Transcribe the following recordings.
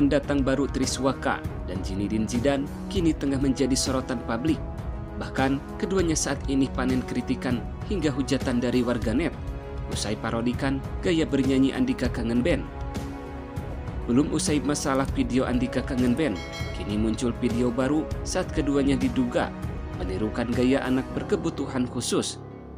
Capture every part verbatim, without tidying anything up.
pendatang baru Triswaka dan Zinedine Zidane kini tengah menjadi sorotan publik. Bahkan keduanya saat ini panen kritikan hingga hujatan dari warganet usai parodikan gaya bernyanyi Andika Kangen Band. Belum usai masalah video Andika Kangen Band, kini muncul video baru saat keduanya diduga menirukan gaya anak berkebutuhan khusus.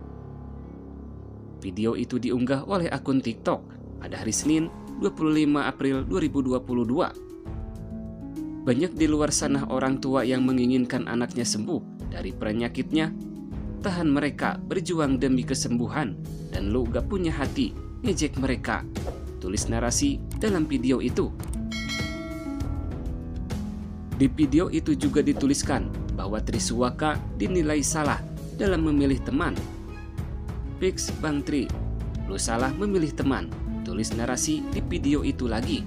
Video itu diunggah oleh akun TikTok pada hari Senin dua puluh lima April dua ribu dua puluh dua. Banyak di luar sana orang tua yang menginginkan anaknya sembuh dari penyakitnya. Tahan mereka berjuang demi kesembuhan dan lu gak punya hati, ngejek mereka, tulis narasi dalam video itu. Di video itu juga dituliskan bahwa Triswaka dinilai salah dalam memilih teman. Fix Bang Tri, lu salah memilih teman, tulis narasi di video itu lagi.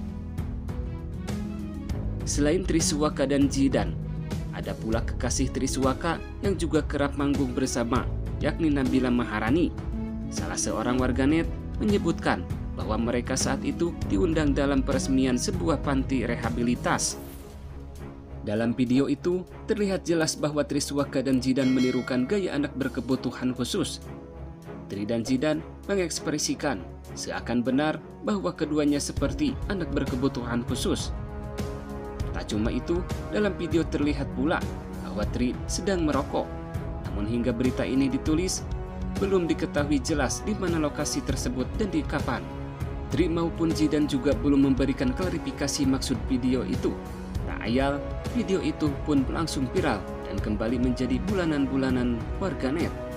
Selain Triswaka dan Zidane, ada pula kekasih Triswaka yang juga kerap manggung bersama, yakni Nabila Maharani. Salah seorang warganet menyebutkan bahwa mereka saat itu diundang dalam peresmian sebuah panti rehabilitas. Dalam video itu, terlihat jelas bahwa Triswaka dan Zidane menirukan gaya anak berkebutuhan khusus. Tri dan Zidane mengekspresikan seakan benar bahwa keduanya seperti anak berkebutuhan khusus. Tak cuma itu, dalam video terlihat pula bahwa Tri sedang merokok. Namun hingga berita ini ditulis, belum diketahui jelas di mana lokasi tersebut dan di kapan. Tri maupun Zidane juga belum memberikan klarifikasi maksud video itu. Tak ayal, video itu pun langsung viral dan kembali menjadi bulanan-bulanan warganet.